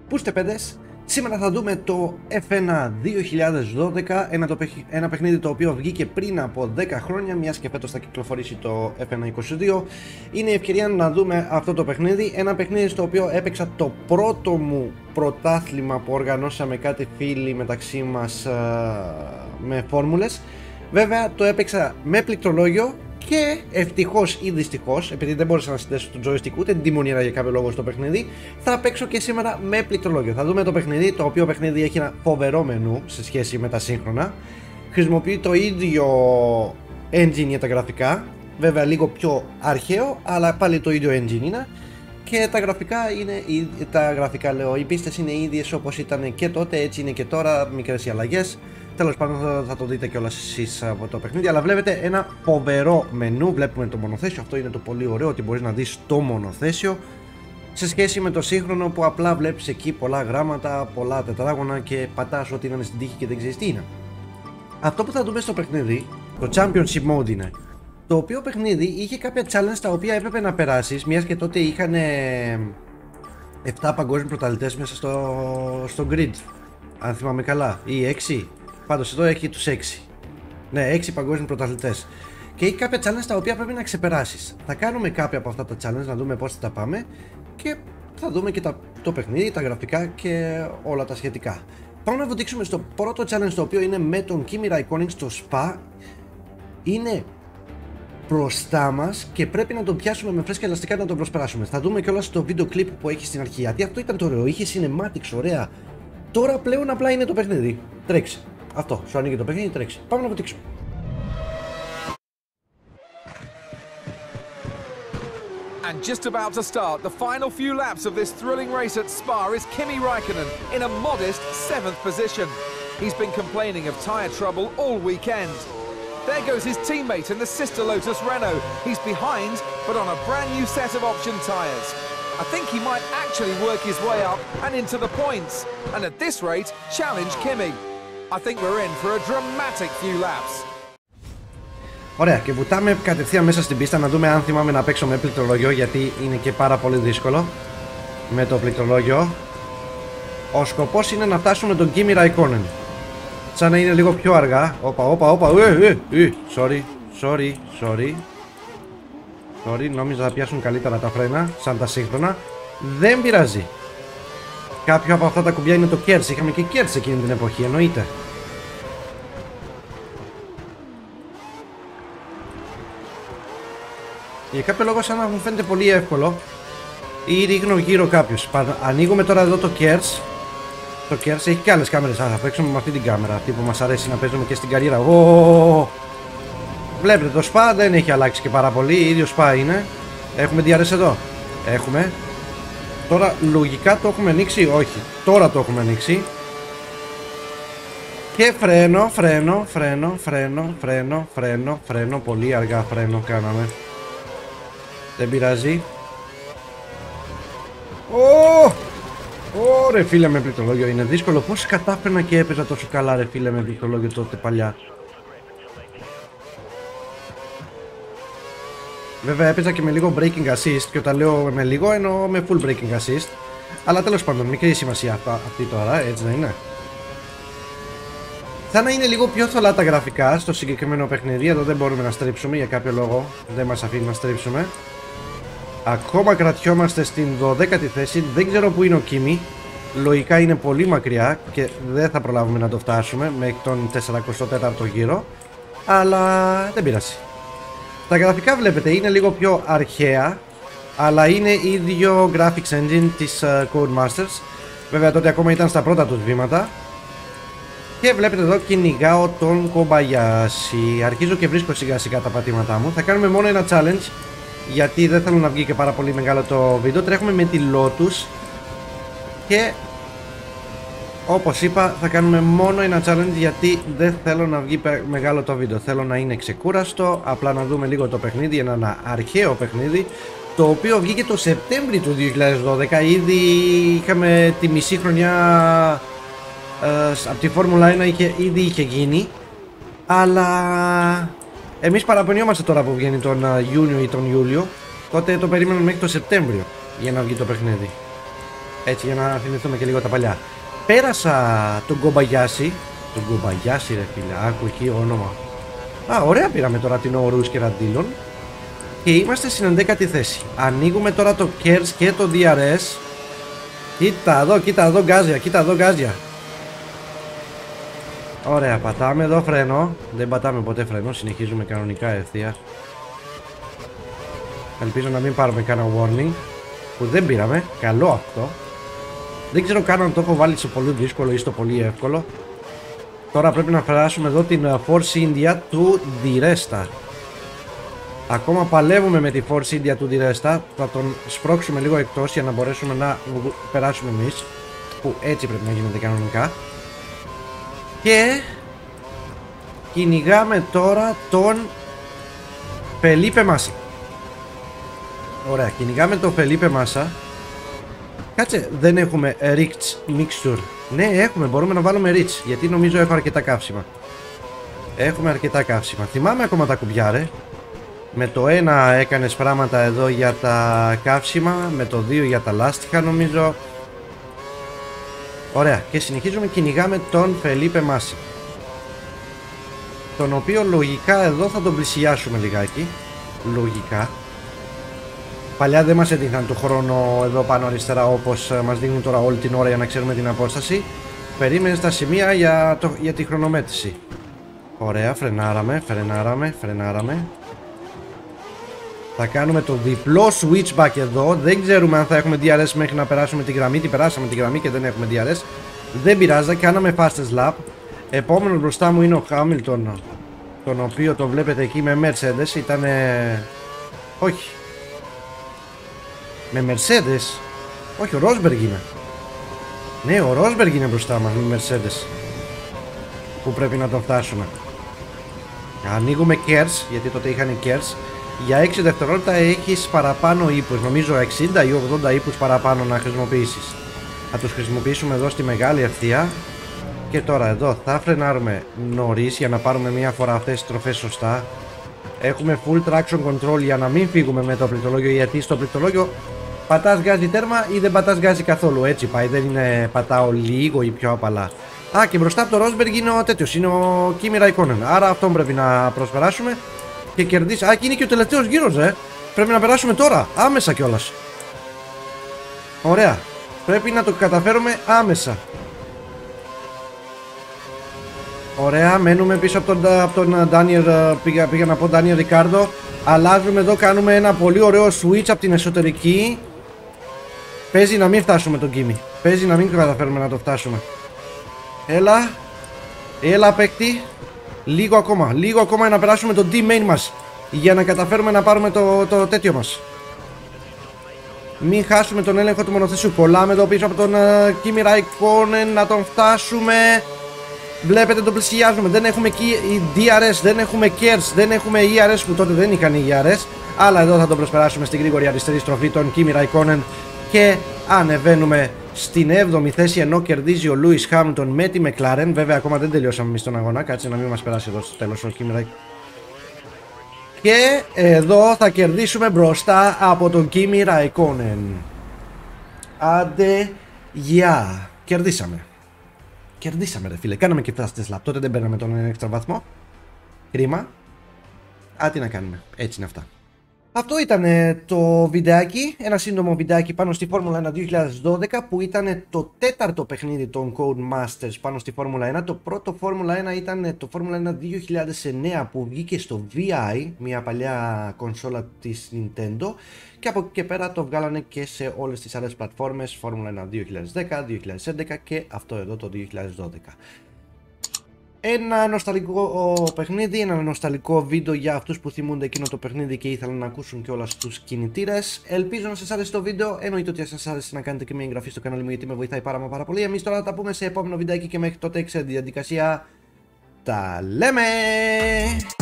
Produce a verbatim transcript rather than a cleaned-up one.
Πούστε παιδες, σήμερα θα δούμε το εφ ένα δύο χιλιάδες δώδεκα, ένα, το, ένα παιχνίδι το οποίο βγήκε πριν από δέκα χρόνια, μιας και φέτος θα κυκλοφορήσει το εφ ένα είκοσι δύο. Είναι η ευκαιρία να δούμε αυτό το παιχνίδι, ένα παιχνίδι στο οποίο έπαιξα το πρώτο μου πρωτάθλημα που οργανώσαμε κάτι φίλοι μεταξύ μας με φόρμουλες. Βέβαια το έπαιξα με πληκτρολόγιο και ευτυχώς ή δυστυχώς, επειδή δεν μπόρεσα να συνδέσω το joystick ούτε την τιμονίρα για κάποιο λόγο στο παιχνίδι, θα παίξω και σήμερα με πληκτρολόγιο. Θα δούμε το παιχνίδι, το οποίο παιχνίδι έχει ένα φοβερό μενού σε σχέση με τα σύγχρονα. Χρησιμοποιεί το ίδιο engine για τα γραφικά, βέβαια λίγο πιο αρχαίο, αλλά πάλι το ίδιο engine είναι. Και τα γραφικά είναι, τα γραφικά λέω, οι πίστες είναι ίδιες όπως ήταν και τότε, έτσι είναι και τώρα, μικρές οι αλλαγές. Τέλος πάντων θα το δείτε κιόλας εσείς από το παιχνίδι, αλλά βλέπετε ένα φοβερό μενού, βλέπουμε το μονοθέσιο, αυτό είναι το πολύ ωραίο, ότι μπορείς να δεις το μονοθέσιο σε σχέση με το σύγχρονο που απλά βλέπεις εκεί πολλά γράμματα, πολλά τετράγωνα και πατάς ό,τι είναι στην τύχη και δεν ξέρεις τι είναι. Αυτό που θα δούμε στο παιχνίδι, το Championship Mode είναι, το οποίο παιχνίδι είχε κάποια challenge τα οποία έπρεπε να περάσεις, μιας και τότε είχαν επτά παγκόσμιοι πρωταθλητές μέσα στο, στο grid, αν θυμάμαι καλά, ή έξι. Πάντως εδώ έχει τους έξι. Ναι, έξι παγκόσμιοι πρωταθλητές. Και έχει κάποια challenge τα οποία πρέπει να ξεπεράσεις. Θα κάνουμε κάποια από αυτά τα challenge, να δούμε πώς θα τα πάμε. Και θα δούμε και τα, το παιχνίδι, τα γραφικά και όλα τα σχετικά. Πάμε να βουτήξουμε στο πρώτο challenge, το οποίο είναι με τον Kimi Raikkonen στο Spa. Είναι μπροστά μας και πρέπει να τον πιάσουμε με φρέσκα ελαστικά να τον προσπεράσουμε. Θα δούμε κιόλας το βίντεο κλιπ που έχει στην αρχή. Γιατί αυτό ήταν το ωραίο, είχε cinematics, ωραία. Τώρα πλέον απλά είναι το παιχνίδι. Τρέξει. Αυτό, σου ανοίγει το παιχνίδι, τρέξει. Πάμε να βουτήξουμε. And just about to start the final few laps of this thrilling race at Spa is Kimi Raikkonen in a modest seventh position. He's been complaining of tyre trouble all weekend. There goes his teammate in the sister Lotus Renault. He's behind, but on a brand new set of option tyres. I think he might actually work his way up and into the points, and at this rate, challenge Kimi. I think we're in for a dramatic few laps. Ωραία, και βουτάμε κατευθείαν μέσα στην πίστα να δούμε αν θυμάμαι να παίξω με πληκτρολόγιο, γιατί είναι και πάρα πολύ δύσκολο με το πληκτρολόγιο. Ο σκοπός είναι να φτάσουμε τον Kimi Raikkonen. Σαν να είναι λίγο πιο αργά. Όπα, όπα, όπα. Ε, ε, ε. Sorry, sorry, sorry. Sorry, νόμιζα θα πιάσουν καλύτερα τα φρένα, σαν τα σύγχρονα. Δεν πειράζει. Κάποιο από αυτά τα κουμπιά είναι το KERS. Είχαμε και KERS εκείνη την εποχή, εννοείται. Για κάποιο λόγο σαν να μου φαίνεται πολύ εύκολο. Ή ρίχνω γύρω κάποιους. Ανοίγουμε τώρα εδώ το KERS. Το KERS έχει και άλλες κάμερες. Α, θα παίξουμε με αυτή την κάμερα. Αυτή που μας αρέσει να παίζουμε και στην καριέρα. Oh! Βλέπετε, το Spa δεν έχει αλλάξει και πάρα πολύ. Ίδιο Spa είναι. Έχουμε ντι αρ ες εδώ. Έχουμε. Τώρα λογικά το έχουμε ανοίξει. Όχι. Τώρα το έχουμε ανοίξει. Και φρένο, φρένο, φρένο, φρένο, φρένο, φρένο, φρένο. Πολύ αργά φρένο κάναμε. Δεν πειράζει. Ω! Ω, ρε φίλε με πληκτρολόγιο. Είναι δύσκολο. Πώς κατάφερνα και έπαιζα τόσο καλά, ρε φίλε με πληκτρολόγιο τότε παλιά. Βέβαια έπαιζα και με λίγο breaking assist, και όταν λέω με λίγο εννοώ με full breaking assist. Αλλά τέλος πάντων, μικρή σημασία αυτή τώρα, έτσι δεν είναι? Θα να είναι λίγο πιο θολά τα γραφικά στο συγκεκριμένο παιχνίδι. Εδώ δεν μπορούμε να στρίψουμε για κάποιο λόγο, δεν μας αφήνει να στρίψουμε. Ακόμα κρατιόμαστε στην δωδέκατη θέση, δεν ξέρω που είναι ο Kimi. Λογικά είναι πολύ μακριά και δεν θα προλάβουμε να το φτάσουμε μέχρι τον σαράντα τέταρτο γύρο. Αλλά δεν πειράζει. Τα γραφικά βλέπετε είναι λίγο πιο αρχαία, αλλά είναι ίδιο graphics engine της uh, Codemasters. Βέβαια τότε ακόμα ήταν στα πρώτα τους βήματα. Και βλέπετε εδώ κυνηγάω τον Kobayashi. Αρχίζω και βρίσκω σιγά σιγά τα πατήματά μου. Θα κάνουμε μόνο ένα challenge, γιατί δεν θέλω να βγει και πάρα πολύ μεγάλο το βίντεο. Τρέχουμε με τη Lotus και όπως είπα θα κάνουμε μόνο ένα challenge, γιατί δεν θέλω να βγει μεγάλο το βίντεο. Θέλω να είναι ξεκούραστο, απλά να δούμε λίγο το παιχνίδι, ένα αρχαίο παιχνίδι, το οποίο βγήκε το Σεπτέμβριο του δύο χιλιάδες δώδεκα. Ήδη είχαμε τη μισή χρονιά ε, από τη Φόρμουλα ένα, είχε, ήδη είχε γίνει. Αλλά εμείς παραπονιόμαστε τώρα που βγαίνει τον Ιούνιο ή τον Ιούλιο. Τότε το περίμεναμε μέχρι το Σεπτέμβριο για να βγει το παιχνίδι. Έτσι, για να θυμηθούμε και λίγο τα παλιά. Πέρασα τον Κομπαγιάση. Τον Κομπαγιάση, ρε φίλε, άκου εκεί όνομα. Α, ωραία, πήραμε τώρα την Ορούς και Ραντήλων. Και είμαστε στην ενδέκατη θέση. Ανοίγουμε τώρα το Kers και το ντι αρ ες. Κοίτα εδώ, κοίτα εδώ γκάζια, κοίτα εδώ γκάζια. Ωραία, πατάμε εδώ φρένο. Δεν πατάμε ποτέ φρένο, συνεχίζουμε κανονικά ευθεία. Ελπίζω να μην πάρουμε κανένα warning. Που δεν πήραμε, καλό αυτό. Δεν ξέρω καν αν το έχω βάλει σε πολύ δύσκολο ή στο πολύ εύκολο. Τώρα πρέπει να περάσουμε εδώ την Force India του ντι Resta. Ακόμα παλεύουμε με τη Force India του ντι Resta. Θα τον σπρώξουμε λίγο εκτός για να μπορέσουμε να περάσουμε εμείς. Που έτσι πρέπει να γίνεται κανονικά. Και κυνηγάμε τώρα τον Φελίπε Μάσα. Ωραία, κυνηγάμε τον Φελίπε Μάσα. Κάτσε, δεν έχουμε Rich Mixture. Ναι, έχουμε, μπορούμε να βάλουμε Rich. Γιατί νομίζω έχω αρκετά καύσιμα. Έχουμε αρκετά καύσιμα. Θυμάμαι ακόμα τα κουμπιά, ρε. Με το ένα έκανες πράγματα εδώ για τα καύσιμα. Με το δύο για τα λάστιχα νομίζω. Ωραία, και συνεχίζουμε, κυνηγάμε τον Φελίπε Μάσα. Τον οποίο λογικά εδώ θα τον πλησιάσουμε λιγάκι. Λογικά. Παλιά δεν μας έδειχναν το χρόνο εδώ πάνω αριστερά όπως μας δίνουν τώρα όλη την ώρα για να ξέρουμε την απόσταση. Περίμενε στα σημεία για, το, για τη χρονομέτρηση. Ωραία, φρενάραμε, φρενάραμε, φρενάραμε. Θα κάνουμε το διπλό switchback εδώ. Δεν ξέρουμε αν θα έχουμε ντι αρ ες μέχρι να περάσουμε τη γραμμή. Τι περάσαμε τη γραμμή και δεν έχουμε ντι αρ ες. Δεν πειράζει, κάναμε fastest lap. Επόμενο μπροστά μου είναι ο Hamilton, τον οποίο το βλέπετε εκεί με Mercedes. Ήτανε... όχι. Με Mercedes. Όχι, ο Ρόσμπεργκ είναι. Ναι, ο Ρόσμπεργκ είναι μπροστά μας με Mercedes. Που πρέπει να τον φτάσουμε. Ανοίγουμε Kers, γιατί τότε είχαν Kers. Για έξι δευτερόλεπτα έχεις παραπάνω ύπους. Νομίζω εξήντα ή ογδόντα ύπους παραπάνω να χρησιμοποιήσεις. Θα τους χρησιμοποιήσουμε εδώ στη μεγάλη ευθεία. Και τώρα εδώ θα φρενάρουμε νωρίς για να πάρουμε μια φορά αυτές τις στροφές σωστά. Έχουμε full traction control για να μην φύγουμε με το πληκτρολόγιο, γιατί στο πληκτρολόγιο πατάς γκάζι τέρμα ή δεν πατάς γκάζι καθόλου. Έτσι πάει, δεν είναι πατάω λίγο ή πιο απαλά. Α, και μπροστά από το Rosberg είναι ο τέτοιος, είναι ο Kimi Raikkonen. Άρα αυτόν πρέπει να προσπεράσουμε και κερδίσει. Α, και είναι και ο τελευταίος γύρος, ε. Πρέπει να περάσουμε τώρα, άμεσα κιόλας. Ωραία. Πρέπει να το καταφέρουμε άμεσα. Ωραία, μένουμε πίσω από τον, από τον Daniel, πήγα, πήγα να πω Daniel Ricciardo. Αλλάζουμε εδώ, κάνουμε ένα πολύ ωραίο switch από την εσωτερική. Παίζει να μην φτάσουμε τον Kimi. Παίζει να μην καταφέρουμε να το φτάσουμε. Έλα. Έλα παίκτη. Λίγο ακόμα, λίγο ακόμα να περάσουμε τον D-main μας. Για να καταφέρουμε να πάρουμε το, το τέτοιο μας. Μην χάσουμε τον έλεγχο του μονοθεσιού. Κολλάμε εδώ πίσω από τον uh, Kimi Raikkonen να τον φτάσουμε. Βλέπετε τον πλησιάζουμε. Δεν έχουμε ντι αρ ες, δεν έχουμε Kers, δεν έχουμε ι αρ ες που τότε δεν είχαν ι αρ ες. Αλλά εδώ θα τον προσπεράσουμε στην γρήγορη αριστερή στροφή τον Kimi Raikkonen. Και ανεβαίνουμε στην έβδομη θέση, ενώ κερδίζει ο Lewis Hamilton με τη McLaren. Βέβαια ακόμα δεν τελειώσαμε εμείς τον αγώνα. Κάτσε να μην μας περάσει εδώ στο τέλος ο Kimi Raikkonen. Και εδώ θα κερδίσουμε μπροστά από τον Kimi Raikkonen. Άντε, γεια. Yeah. Κερδίσαμε. Κερδίσαμε ρε φίλε. Κάναμε και fastest lap. Τότε δεν παίρναμε τον έξτρα βαθμό. Κρίμα. Α, τι να κάνουμε. Έτσι είναι αυτά. Αυτό ήταν το βιντεάκι, ένα σύντομο βιντεάκι πάνω στη Φόρμουλα ένα δύο χιλιάδες δώδεκα, που ήταν το τέταρτο παιχνίδι των Codemasters πάνω στη Φόρμουλα ένα. Το πρώτο Φόρμουλα ένα ήταν το Φόρμουλα ένα δύο χιλιάδες εννέα που βγήκε στο βι άι, μια παλιά κονσόλα της Nintendo, και από εκεί και πέρα το βγάλανε και σε όλες τις άλλες πλατφόρμες, Φόρμουλα ένα δύο χιλιάδες δέκα, δύο χιλιάδες έντεκα και αυτό εδώ το δύο χιλιάδες δώδεκα. Ένα νοσταλγικό παιχνίδι, ένα νοσταλγικό βίντεο για αυτούς που θυμούνται εκείνο το παιχνίδι και ήθελαν να ακούσουν και όλα τους κινητήρες. Ελπίζω να σας άρεσε το βίντεο, εννοείται ότι σας άρεσε να κάνετε και μια εγγραφή στο κανάλι μου, γιατί με βοηθάει πάρα, πάρα πολύ. Εμείς τώρα θα τα πούμε σε επόμενο βιντεάκι και μέχρι τότε, ξέρετε τη διαδικασία, τα λέμε!